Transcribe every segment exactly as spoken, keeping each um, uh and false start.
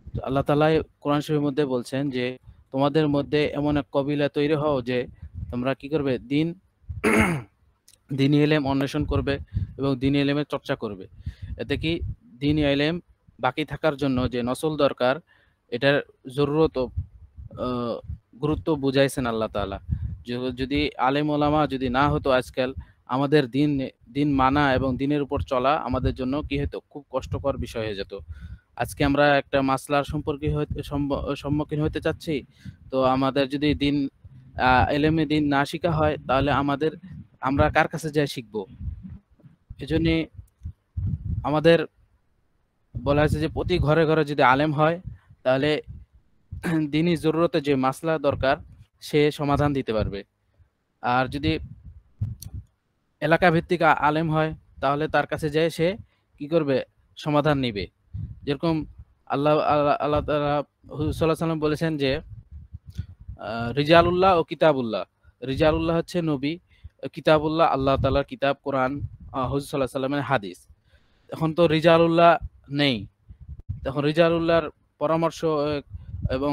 আল্লাহ তাআলা কোরআন শরীফের মধ্যে বলছেন যে তোমাদের মধ্যে এমন এক কবিলা তৈরি হও যে তোমরা কি করবে দিন দ্বীনি ইলম অন্বেষণ করবে এবং দ্বীনি ইলমের চর্চা করবে। এতে কি দ্বীনি ইলম বাকি থাকার জন্য যে নসল দরকার এটার জরুরত ও আহ, গুরুত্ব বুঝাইছেন আল্লাহ তাআলা। য- যদি আলেম ওলামা যদি না হতো আজকাল আমাদের দিন দিন মানা এবং দিনের উপর চলা আমাদের জন্য কি হতো খুব কষ্টকর বিষয় হয়ে যেত। আজকে আমরা একটা মাসলার সম্পর্কে হইতে সম্ম- সম্মুখীন হতে চাচ্ছি, তো আমাদের যদি দিন আহ এলেমে দিন না শিখা হয় তাহলে আমাদের আমরা কার কাছে যাই শিখবো? এজন্য আমাদের বলা হয়েছে যে প্রতি ঘরে ঘরে যদি আলেম হয় তাহলে দিনই জরুরতে যে মাসলা দরকার সে সমাধান দিতে পারবে। আর যদি এলাকা ভিত্তিক আ- আলেম হয় তাহলে তার কাছে যেয়ে সে কি করবে সমাধান নিবে। যেরকম আল্লাহ আল্লাহ আল্লাহ তাআলা হুজুর সাল্লাল্লাহু আলাইহি সাল্লাম বলেছেন যে আহ, রিজালুল্লাহ ও কিতাবুল্লাহ। রিজালুল্লাহ হচ্ছে নবী, কিতাবুল্লাহ আল্লাহ তাআলার কিতাব কোরআন, আহ, হুজুর সাল্লাল্লাহু আলাইহি সাল্লামের হাদিস। এখন তো রিজালুল্লাহ নেই, তখন রিজালুল্লাহর পরামর্শ আহ, এবং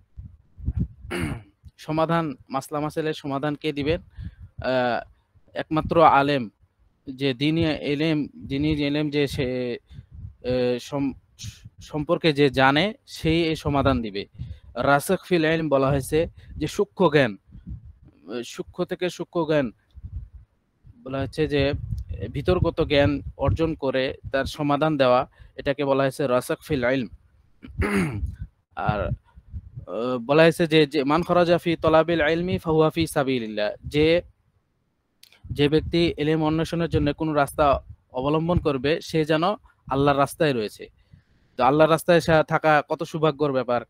সমাধান মাসলা মাসাইলের সমাধান কে দিবেন? আহ, একমাত্র আলেম, যে দিনী এলেম, যিনি এলেম যে সে আহ, সম- সম্পর্কে যে জানে সেই এই সমাধান দিবে। রাসিখ ফিল ইলম বলা হয়েছে যে সূক্ষ্ম জ্ঞান, আহ, সূক্ষ্ম থেকে সূক্ষ্ম জ্ঞান বলা হচ্ছে যে ভিতরগত জ্ঞান অর্জন করে তার সমাধান দেওয়া, এটাকে বলা হয়েছে রাসিখ ফিল ইলম। আর আহ, বলা হয়েছে যে যে মান খরাজা ফি তলাবিল ইলমি ফাহুয়া ফি সাবিলিল্লাহ, যে যে ব্যক্তি এলেম অন্বেষণের জন্য কোনো রাস্তা অবলম্বন করবে সে যেন আল্লাহর রাস্তায় রয়েছে। তো আল্লাহর রাস্তায় সা- থাকা কত সৌভাগ্যর ব্যাপার।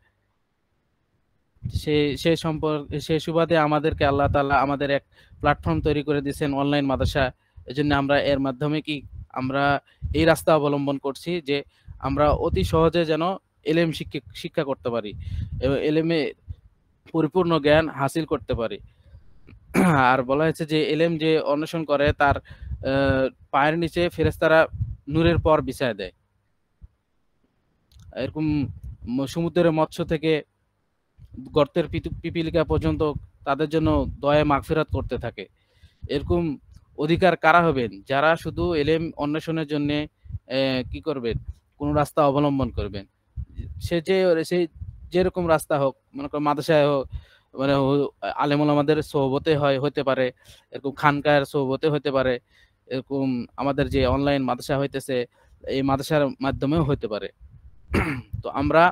সে সে সম্পর্কে সে সুবাদে আমাদেরকে আল্লাহ তাআলা আমাদের এক প্ল্যাটফর্ম তৈরি করে দিয়েছেন, অনলাইন মাদ্রাসা। এজন্য আমরা এর মাধ্যমে কি আমরা এই রাস্তা অবলম্বন করছি যে আমরা অতি সহজে যেন এলেম শিক্ষা শিক্ষা করতে পারি এবং এলেমে পরিপূর্ণ জ্ঞান হাসিল করতে পারি। আর বলা হয়েছে যে এলেম যে অন্বেষণ করে তার আহ, পায়ের নিচে ফেরেশতারা নূরের পর বিছায় দেয়। এরকম ম- সমুদ্রের মৎস্য থেকে গর্তের পিতু- পিপীলিকা পর্যন্ত তাদের জন্য দয়া মাগফিরাত করতে থাকে। এরকম অধিকার কারা হবেন? যারা শুধু এলেম অন্বেষণের জন্য কি করবেন, কোন রাস্তা অবলম্বন করবেন। সে যে সে যেরকম রাস্তা হোক, মনে করো মাদ্রাসায় হোক, মানে ও- আলেম ওলামাদের সোহবতে হয় হতে পারে, এরকম খানকার সোহবতে হতে পারে, এরকম আমাদের যে অনলাইন মাদ্রাসা হইতেছে এই মাদ্রাসার মাধ্যমেও হতে পারে। তো আমরা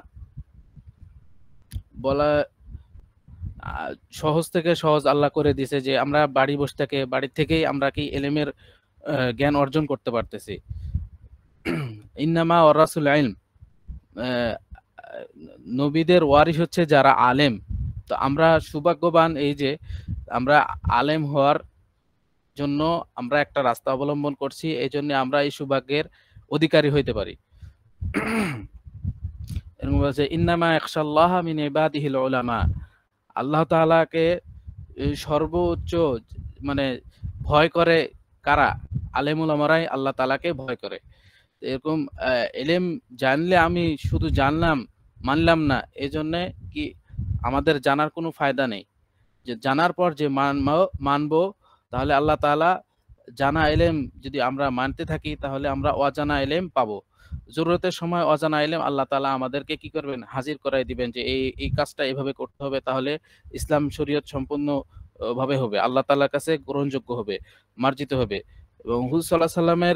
বলা আহ, সহজ থেকে সহজ আল্লাহ করে দিয়েছে যে আমরা বাড়ি বসে থেকে বাড়ি থেকেই আমরা কি এলেমের আহ, জ্ঞান অর্জন করতে পারতেছি। ইন্নামা ওয়ারাসুল ইলম, আহ, নবীদের ওয়ারিস হচ্ছে যারা আলেম। তো আমরা সৌভাগ্যবান এই যে আমরা আলেম হওয়ার জন্য আমরা একটা রাস্তা অবলম্বন করছি, এই জন্য আমরা এই সৌভাগ্যের অধিকারী হইতে পারি। এরকম বলছে ইন্নামা ইয়াখশাল্লাহ মিন ইবাদিহিল উলামা। আল্লাহ তাআলাকে এই সর্বোচ্চ মানে ভয় করে কারা? আলেম ওলামারাই আল্লাহ তাআলাকে ভয় করে। এরকম আহ, এলেম জানলে আমি শুধু জানলাম মানলাম না, এজন্য কি আমাদের জানার কোনো ফায়দা নেই। যে জানার পর যে মানবো মানবো তাহলে আল্লাহ তাআলা জানা এলেম যদি আমরা মানতে থাকি তাহলে আমরা অজানা এলেম পাবো। জরুরতের সময় অজানা এলেম আল্লাহ তাআলা আমাদেরকে কি করবেন হাজির করাই দিবেন যে এই এই কাজটা এভাবে করতে হবে, তাহলে ইসলাম শরীয়ত সম্পূর্ণ আহ, ভাবে হবে, আল্লাহ তাআলার কাছে গ্রহণযোগ্য হবে, মার্জিত হবে। এবং হুজুর সাল্লাল্লাহু আলাইহি সাল্লামের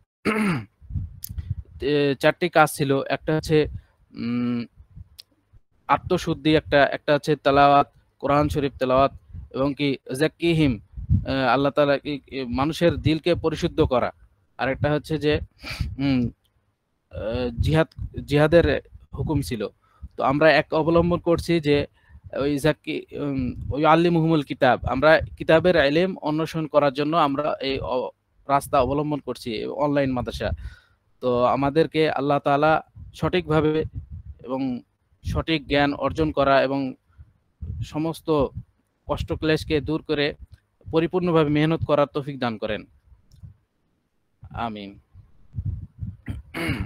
এ, চারটি কাজ ছিল। একটা হচ্ছে উম আত্মশুদ্ধি, একটা একটা হচ্ছে তেলাওয়াত, কোরআন শরীফ তেলাওয়াত, এবং কি জাক্কিহিম, আহ, আল্লাহ তাআলা কি কি মানুষের দিলকে পরিশুদ্ধ করা। আর একটা হচ্ছে যে উম আহ, জিহাদ, জিহাদের হুকুম ছিল। তো আমরা এক অবলম্বন করছি যে ওই জাক্কি উম, ওই আল্লিমুহুমুল কিতাব, আমরা কিতাবের ইলম অন্বেষণ করার জন্য আমরা এই অ- রাস্তা অবলম্বন করছি অনলাইন মাদ্রাসা। তো আমাদেরকে আল্লাহ তাআলা সঠিকভাবে এবং সঠিক জ্ঞান অর্জন করা এবং সমস্ত কষ্ট ক্লেশকে দূর করে পরিপূর্ণভাবে মেহনত করার তৌফিক দান করেন। আমিন।